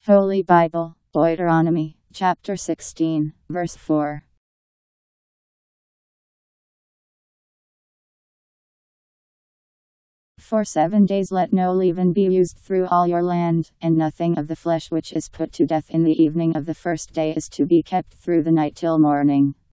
Holy Bible Deuteronomy Chapter 16, verse 4. For 7 days let no leaven be used through all your land, and nothing of the flesh which is put to death in the evening of the first day is to be kept through the night till morning.